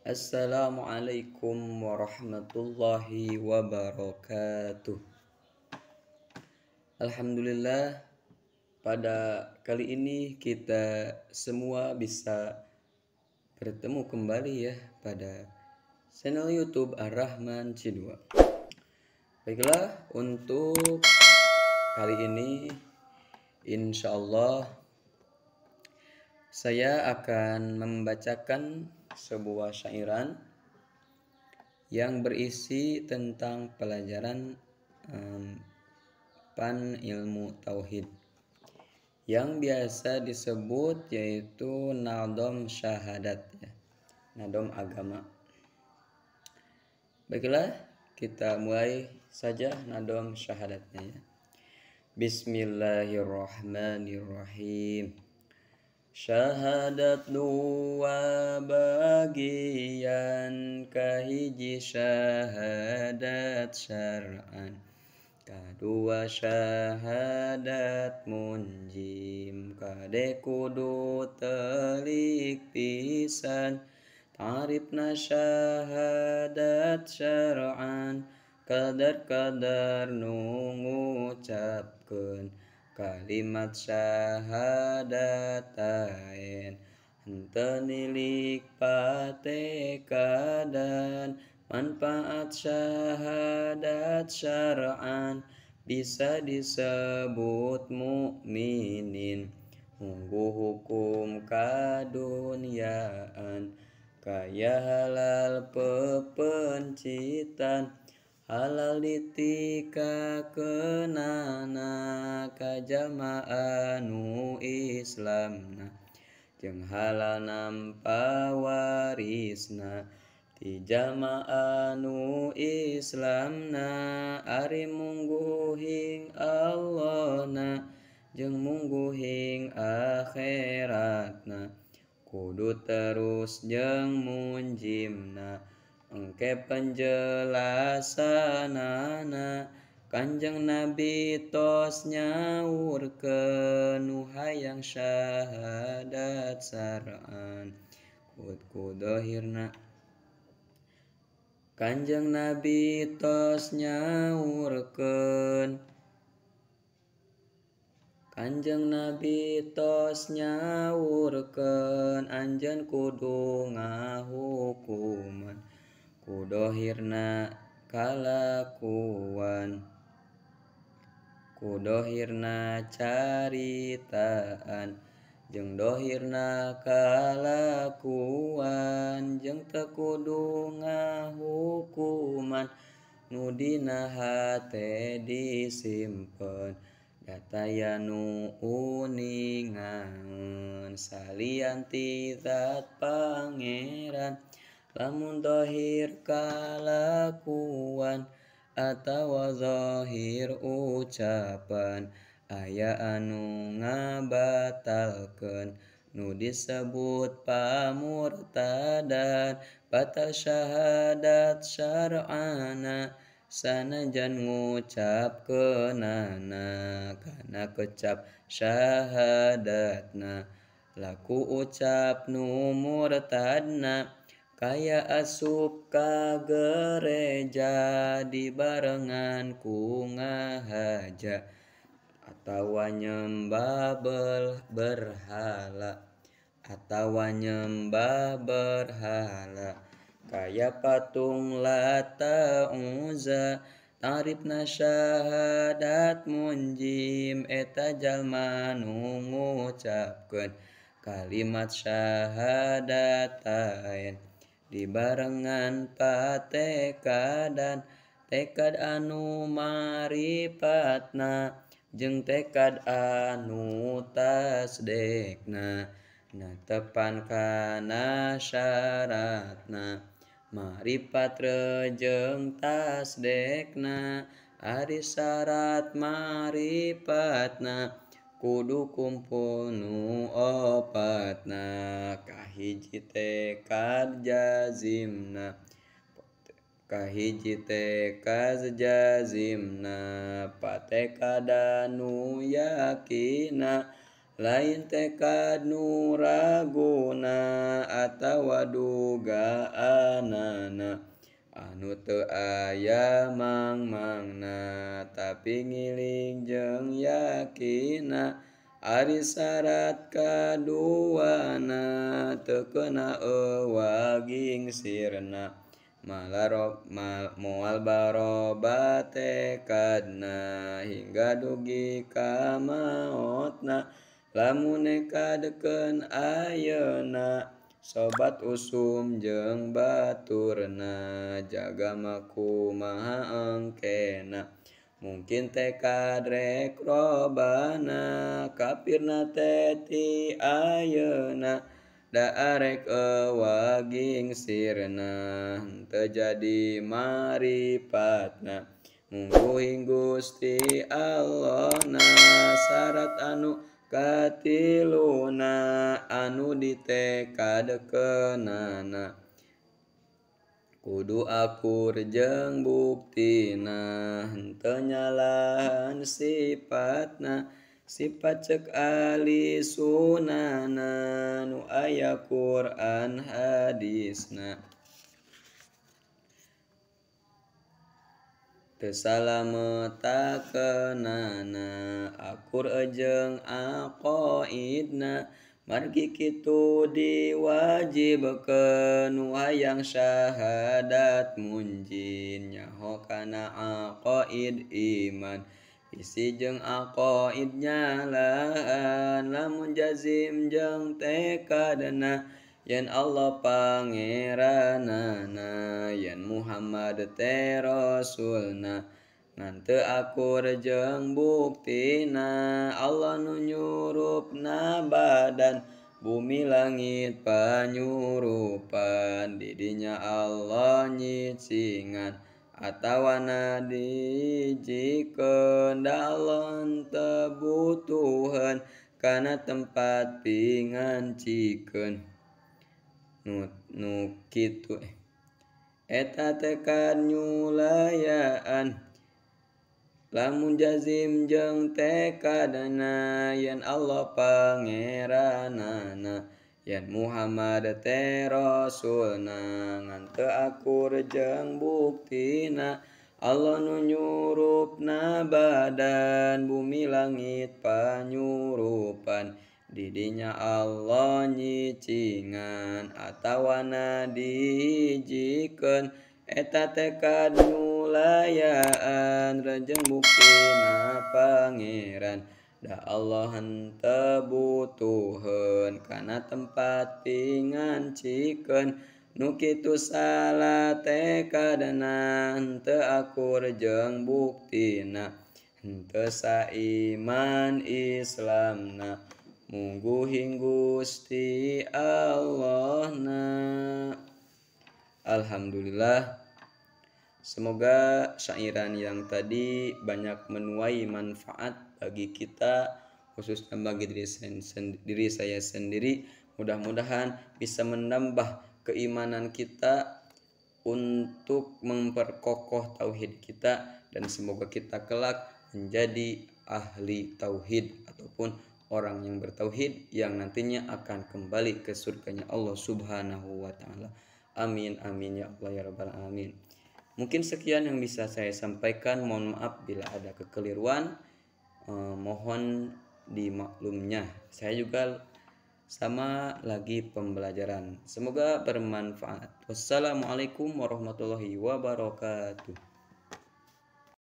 Assalamualaikum warahmatullahi wabarakatuh. Alhamdulillah, pada kali ini kita semua bisa bertemu kembali ya pada channel YouTube Ar-Rahman C2. Baiklah, untuk kali ini insya Allah saya akan membacakan sebuah syairan yang berisi tentang pelajaran pan ilmu tauhid yang biasa disebut yaitu nadom syahadat ya, nadom agama. Baiklah, kita mulai saja nadom syahadatnya ya. Bismillahirrahmanirrahim. Syahadat dua bagian, kahiji syahadat syar'an, kadua syahadat munjim, kade kudu telik pisan, ta'rifna syahadat syar'an, kadar-kadar nu ngucapkeun kalimat syahadatain, henteu nilik patekadan, manfaat syahadat syar'an, bisa disebut mukminin, munggu hukum kadunyaan, kaya halal pepencitan, halal ditika kenana, kajama anu islamna, jeung halal nampa warisna, ti jama anu islamna, ari mungguhing Allahna, jeung mungguhing akhiratna, kudu terus jeung munjimna, engke penjelasanana, Kanjeng Nabi tos nyaurkeun nu hayang syahadat syar'an kudohirna. Kanjeng Nabi tos nyaurkeun, anjeun kudu ngahukuman, kudohirna kalakuan, kudohirna caritaan, jeung dohirna kalakuan, jeung teu kudu ngahukuman, nu dina hate disimpen, dataya nu uningaeun, salian ti zat pangeran, lamun dohir kalakuan atawa zahir ucapan, aya anu ngabatalkeun, nu disebut pamurtadan, batal syahadat syar'ana, sanajan ngucapkeunana kana kecap syahadatna, laku ucap nu murtadna, kaya asup ka gereja dibarengan ku ngahaja, atawa nyembah berhala, kaya patung Lata Uzza, ta'rifna syahadat munjim, eta jalma nu ngucapkeun kalimat syahadatain, dibarengan patekadan, tekad anu maripatna, jeung tekad anu tasdekna, natepan kana syaratna, maripat reujeng tasdekna, ari syarat maripatna, kudu kumpul nu opatna, kahiji tekad jazimna, patekada nu yakina, lain tekad nu raguna atawa dugaanana anu teu aya mangmangna tapi ngiling jeung yakina ari syarat kaduana teu keuna euwaging sirna moal baroba tekadna hingga dugi ka maotna lamun nekadkeun ayeuna sobat usum jeung baturna jaga makumaha engkena mungkin tekad rek robana kapirna teh ti ayeuna da arek ewaging sirna teu jadi maripatna mungguing Gusti Allahna syarat anu katiluna anu ditekadkeunana kudu akur jeung buktina henteu nyalahan sifatna sifat cek ahli sunana nu aya Quran hadisna teu salametakeunana akur jeung aqaidna margi kitu diwajibkeun nu hayang syahadat munjin nyaho kana aqaid iman isi jeung aqaid nyalaan lamun jazim jeung tekadna yen Allah pangeranana yen Muhammad teh rasulna ngan teu akur jeung buktina Allah nu nyurupna badan bumi langit panyurupan didinya Allah nyicingan atawana dijikeun da Allah teu butuhan kana tempat pingancikeun nu kitu eta tekad nyulayaan lamun jazim jeung tekadna yen Allah pangeranana yen Muhammad teh rasulna ngan teu akur jeung buktina Allah nu nyurupna badan bumi langit panyurupan didinya Allah nyicingan atawana dijikeun eta tekad nyulayaan rejeng buktina pangeran da Allah henteu butuheun kana tempat pingancikeun nu kitu salah tekadna henteu akur jeung buktina henteu saiman Islamna mungguing Gusti Allahna. Alhamdulillah. Semoga syairan yang tadi banyak menuai manfaat bagi kita, khususnya bagi diri saya sendiri. Mudah-mudahan bisa menambah keimanan kita untuk memperkokoh tauhid kita, dan semoga kita kelak menjadi ahli tauhid ataupun orang yang bertauhid yang nantinya akan kembali ke surganya Allah Subhanahu wa taala. Amin amin ya Allah ya rabbal alamin. Mungkin sekian yang bisa saya sampaikan. Mohon maaf bila ada kekeliruan. Mohon dimaklumnya. Saya juga sama lagi pembelajaran. Semoga bermanfaat. Wassalamualaikum warahmatullahi wabarakatuh.